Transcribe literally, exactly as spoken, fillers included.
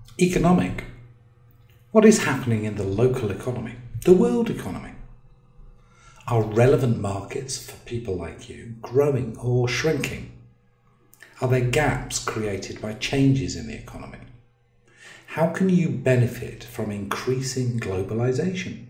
Economic. What is happening in the local economy, the world economy? Are relevant markets for people like you growing or shrinking? Are there gaps created by changes in the economy? How can you benefit from increasing globalization?